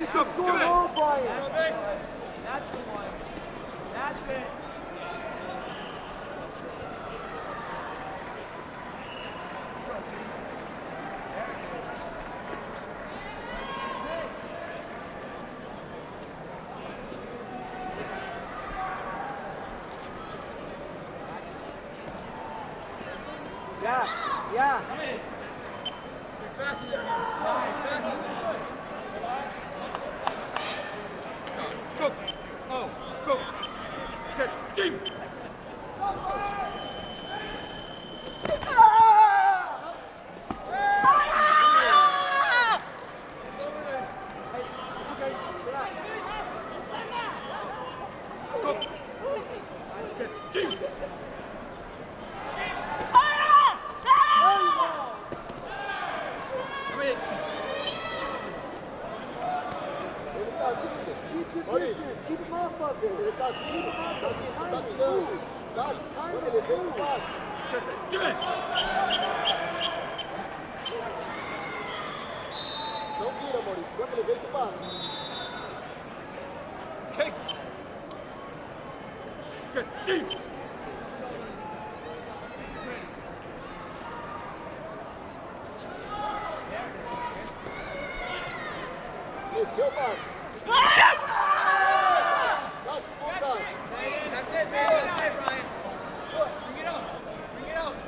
Score home, Brian. That's the one. That's it. Yeah. Go. Oh, let's go. Good. Team. Keep him off of it. Keep him off of it. Do it. Não vira, Maurício. Quando ele vem, tu bate. Okay. Good. Team. Desceu, bate. That's it, man. That's it, Brian. Bring it up. Bring it up.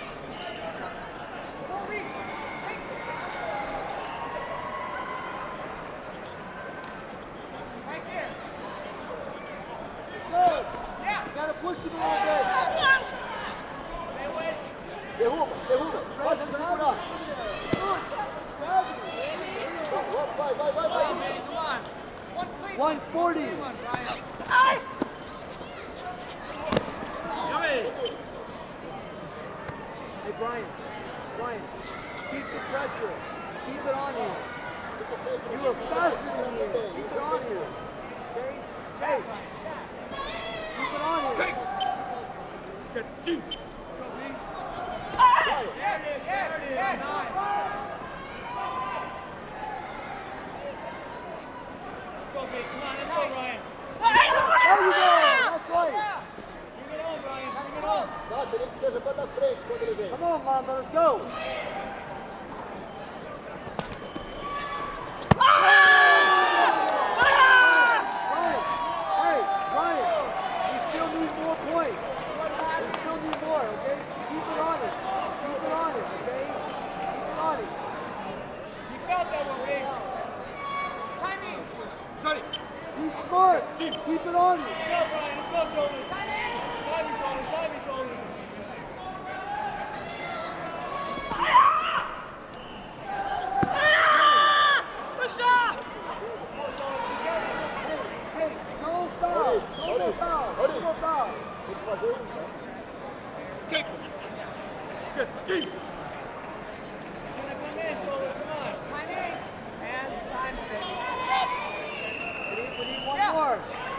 Right there. Good. Yeah. You gotta push him a little bit. Derruba. Faz ele segurar. Vai. Oh, man, come on. One clean. 140. Come on, Brian. Hey, Brian, keep the pressure. Keep it on him. You were faster than him. Keep it on him. Okay? Hey, keep it on him. Okay. Good. Team. There you go. That's right. Bate, nem que seja para da frente quando ele vem. Come on, Mamba, let's go. Brian, we still need more points. We still need more, okay? Keep it on it. Keep it on it, okay? Keep it on it. You felt that one, Ray. Timing. Sorry. Be smart. Team. Keep it on you. Let's go, Brian. Let's go, shoulders. Dive your shoulders. Hey, no foul. No foul. No foul. Tem que fazer um. Okay. Good. Team. Come in, shoulders. Come on. Timing. Hands, time, baby. We need one more.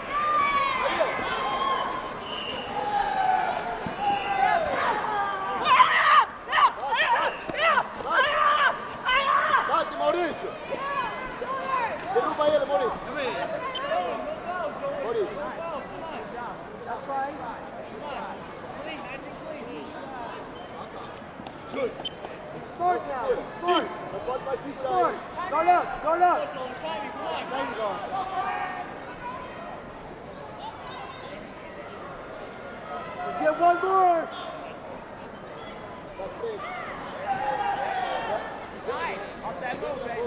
Bate, Maurício. Derruba ele, Maurício. Maurício. That's right. Clean, nice and clean. Good. Smart now. Smart. Não pode mais Be segurar smart. ele. Go look. Go look. Shoulders, timing, come on. There you go. Let's get one more. Da frente. Nice. Up that move, baby.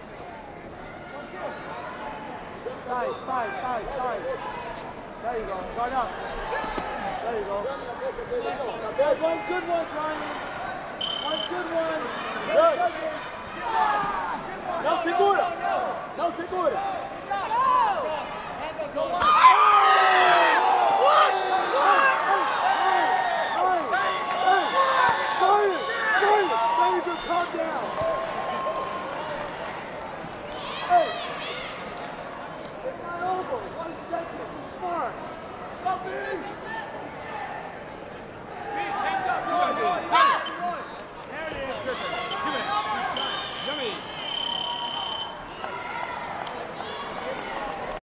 Side. There you go. Guard up. There you go. Good one, Brian. One good one. Não segura.